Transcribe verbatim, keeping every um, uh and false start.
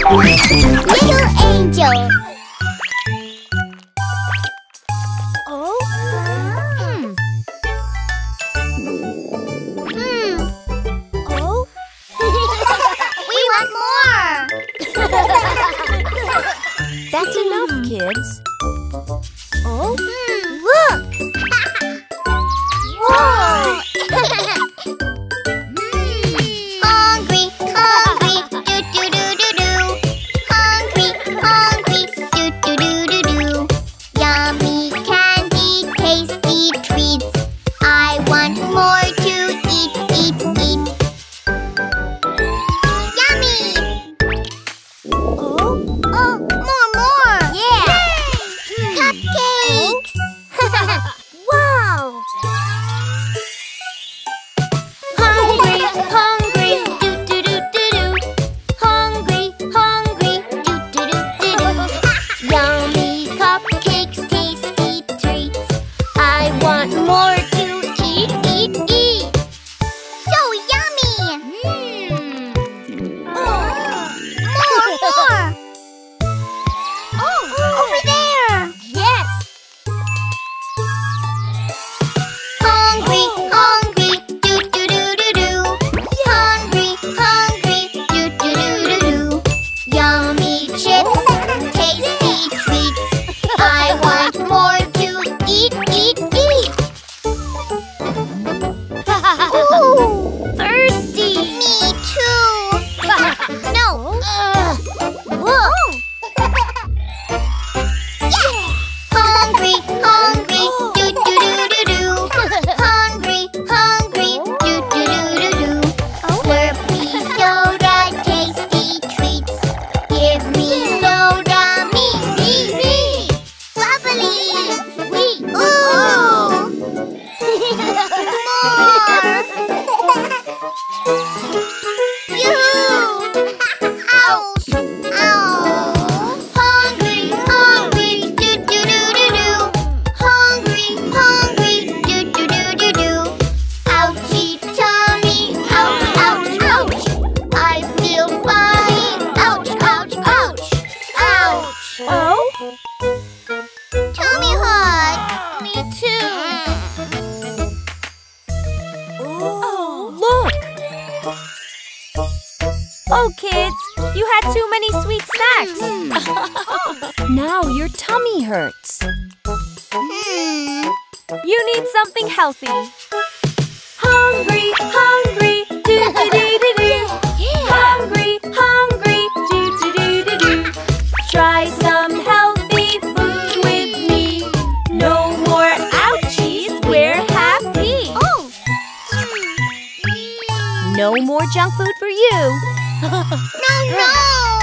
Little angel. Oh? Hmm. Hmm. Oh? We want more! That's enough, kids. Oh? Hmm. Look! Whoa! Hungry, hungry, do do do do do. Hungry, hungry, do do do do do. Yummy candy, tasty treats. I want more to eat, eat, eat. Yummy! Oh, oh, more, more! Yeah! Cupcakes! Wow! Hungry, hungry, do do do do do. Hungry, hungry, do do do do do. Yummy cupcakes, tasty treats. I want more to eat, eat, eat. So yummy! Mmm. Oh, more, more. Oh, over there. Yes. Hungry, hungry, do do do do do. Hungry, hungry, do do do do do. Yummy chips, tasty treats. I want more to eat, eat, eat. Ooh, thirsty. Me too. No. Ugh. Whoa. Yeah. Hungry, hungry, do do do do do. Hungry, hungry, do do do do do. Slurpy soda, tasty treats. Give me soda, me, me, me. Bubbly, sweet. Ooh. More. Yoo-hoo. Ouch. Ow. Hungry, hungry, do do do do do. Hungry, hungry, do do do do do. Ouchie tummy, ouch, ouch, ouch. I feel fine. Ouch, ouch, ouch. Ouch. Oh? Tummy hot. Me too. Oh, look! Oh, kids, you had too many sweet snacks. Now your tummy hurts. Hmm. You need something healthy. Hungry, hungry, do do do do do. Hungry, hungry, do do do do do. Try some healthy food with me. No more ouchies, we're happy. Oh. No more junk food for you. No, no.